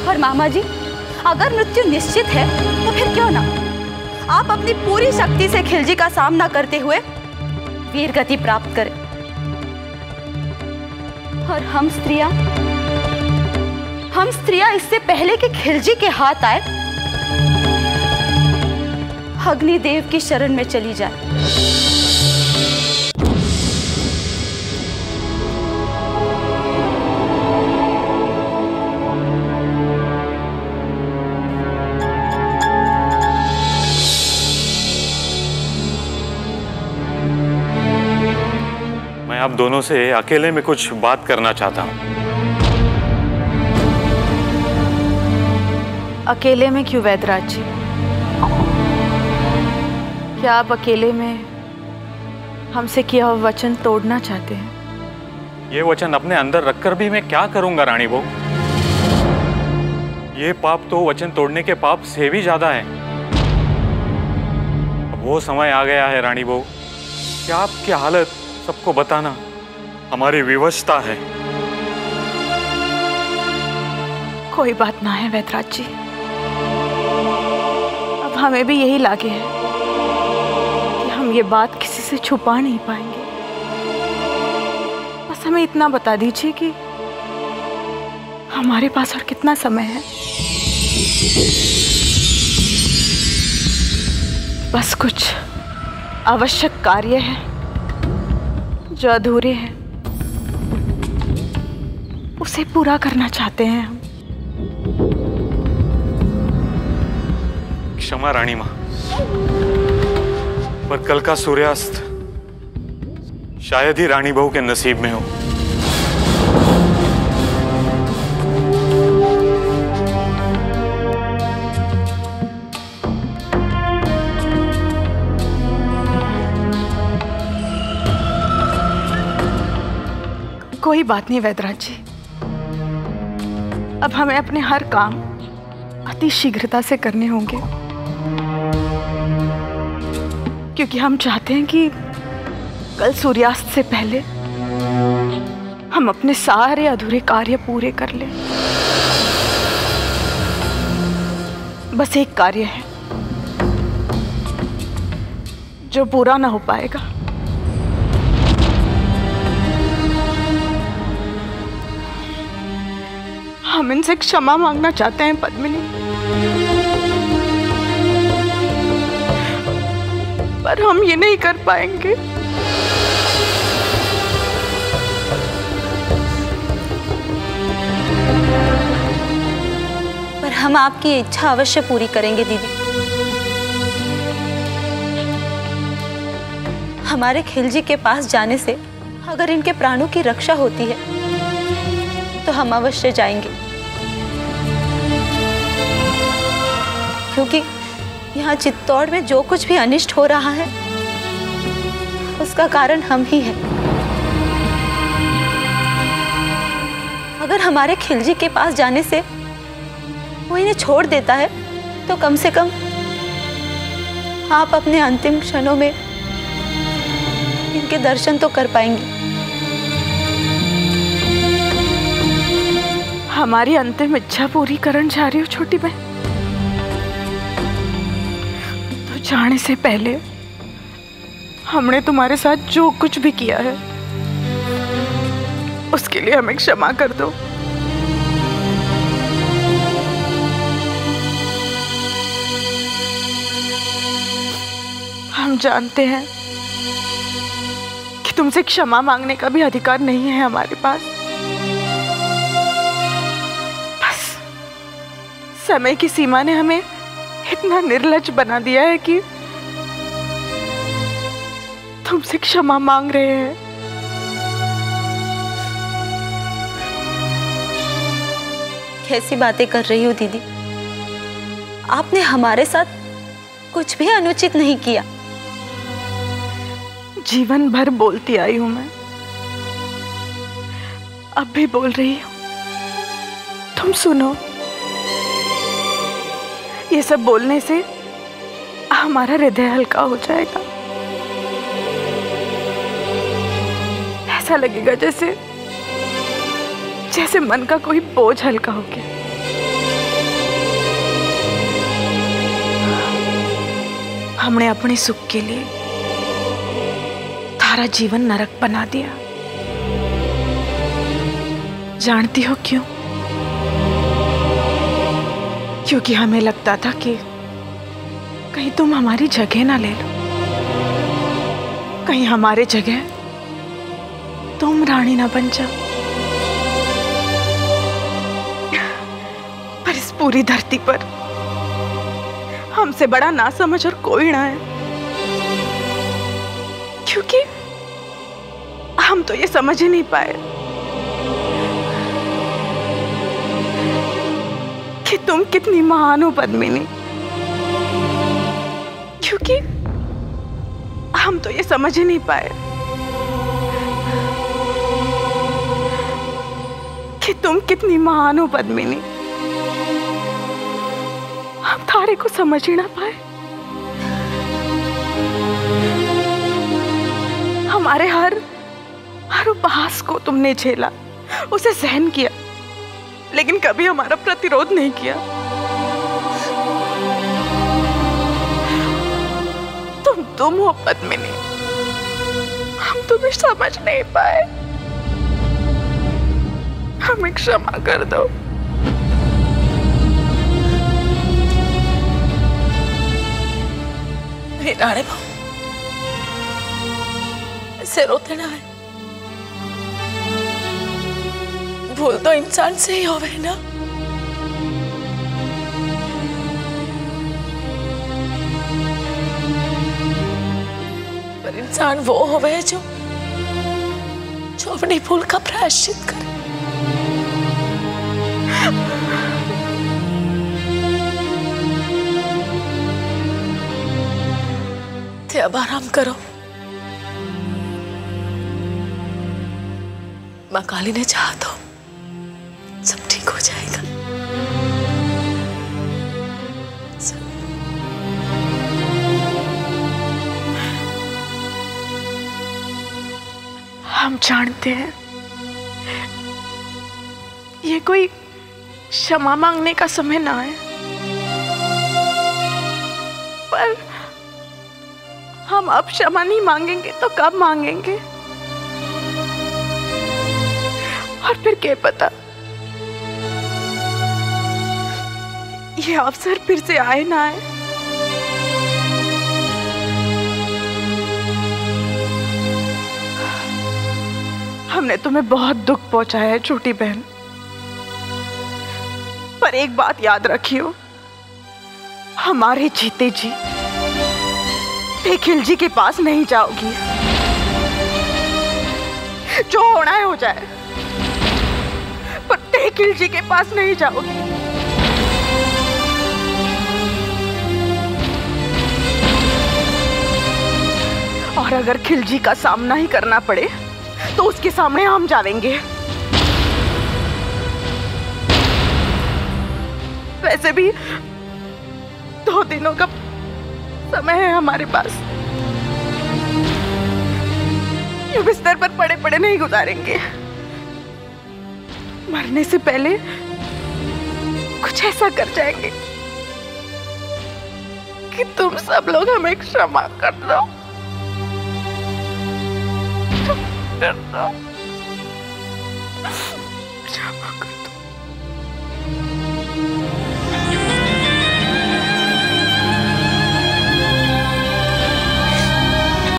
और मामा जी, अगर मृत्यु निश्चित है तो फिर क्यों ना आप अपनी पूरी शक्ति से खिलजी का सामना करते हुए वीर गति प्राप्त करें। और हम स्त्रियां इससे पहले कि खिलजी के हाथ आए, अग्निदेव की शरण में चली जाए। मैं आप दोनों से अकेले में कुछ बात करना चाहता हूं। अकेले में क्यों वैद्यराज जी? क्या आप अकेले में हमसे किया हुआ वचन तोड़ना चाहते हैं? ये वचन अपने अंदर रखकर भी मैं क्या करूंगा रानी बहू? ये पाप तो वचन तोड़ने के पाप से भी ज्यादा है। अब वो समय आ गया है रानी बहू कि आपकी हालत सबको बताना हमारी विवशता है। कोई बात ना है वैद्यराज जी, अब हमें भी यही लागे है कि हम ये बात किसी से छुपा नहीं पाएंगे। बस हमें इतना बता दीजिए कि हमारे पास और कितना समय है। बस कुछ आवश्यक कार्य है जो अधूरे हैं, उसे पूरा करना चाहते हैं हम। क्षमा रानी मां, पर कल का सूर्यास्त शायद ही रानी बहू के नसीब में हो। कोई बात नहीं वैद्यराज जी, अब हमें अपने हर काम अति शीघ्रता से करने होंगे, क्योंकि हम चाहते हैं कि कल सूर्यास्त से पहले हम अपने सारे अधूरे कार्य पूरे कर लें। बस एक कार्य है जो पूरा ना हो पाएगा। हम इनसे क्षमा मांगना चाहते हैं पद्मिनी, पर हम ये नहीं कर पाएंगे। पर हम आपकी इच्छा अवश्य पूरी करेंगे दीदी। हमारे खिलजी के पास जाने से अगर इनके प्राणों की रक्षा होती है तो हम अवश्य जाएंगे, क्योंकि यहाँ चित्तौड़ में जो कुछ भी अनिष्ट हो रहा है उसका कारण हम ही हैं। अगर हमारे खिलजी के पास जाने से वो इन्हें छोड़ देता है तो कम से कम आप अपने अंतिम क्षणों में इनके दर्शन तो कर पाएंगे। हमारी अंतिम इच्छा पूरी करने जा रही हो छोटी बहन? तो जाने से पहले हमने तुम्हारे साथ जो कुछ भी किया है उसके लिए हमें क्षमा कर दो। हम जानते हैं कि तुमसे क्षमा मांगने का भी अधिकार नहीं है हमारे पास। बस समय की सीमा ने हमें इतना निर्लज्ज बना दिया है कि तुमसे क्षमा मांग रहे हैं। कैसी बातें कर रही हो दीदी? आपने हमारे साथ कुछ भी अनुचित नहीं किया। जीवन भर बोलती आई हूं मैं, अब भी बोल रही हूं। तुम सुनो, ये सब बोलने से हमारा हृदय हल्का हो जाएगा। ऐसा लगेगा जैसे मन का कोई बोझ हल्का हो गया। हमने अपने सुख के लिए थारा जीवन नरक बना दिया। जानती हो क्यों? क्योंकि हमें लगता था कि कहीं तुम हमारी जगह ना ले लो, कहीं हमारे जगह तुम रानी ना बन जाओ। पर इस पूरी धरती पर हमसे बड़ा ना समझ और कोई ना है, क्योंकि हम तो ये समझ ही नहीं पाए कि तुम कितनी महान हो पद्मिनी। क्योंकि हम तो ये समझ ही नहीं पाए कि तुम कितनी महान हो पद्मिनी। हम थारे को समझ ही ना पाए। हमारे हर उपहास को तुमने झेला, उसे सहन किया, लेकिन कभी हमारा प्रतिरोध नहीं किया। तुम हो पद्मिनी, हम तुम्हें समझ नहीं पाए। हमें क्षमा कर दो। राणे भाऊ, ऐसे रोते ना है। भूल तो इंसान से ही होवे ना। पर इंसान वो होवे जो अपनी भूल का प्रायश्चित करे। ते अब आराम करो। मां काली ने चाहा तो सब ठीक हो जाएगा। हम जानते हैं ये कोई क्षमा मांगने का समय ना है, पर हम अब क्षमा नहीं मांगेंगे तो कब मांगेंगे? और फिर क्या पता ये अवसर फिर से आए ना आए। हमने तुम्हें बहुत दुख पहुंचाया है छोटी बहन, पर एक बात याद रखियो, हमारे जीते जी खिलजी के पास नहीं जाओगी। जो होना है हो जाए, पर खिलजी के पास नहीं जाओगी। और अगर खिलजी का सामना ही करना पड़े तो उसके सामने हम जाएंगे। वैसे भी 2 दिनों का समय है हमारे पास, ये बिस्तर पर पड़े पड़े नहीं गुजारेंगे। मरने से पहले कुछ ऐसा कर जाएंगे कि तुम सब लोग हमें क्षमा कर दो।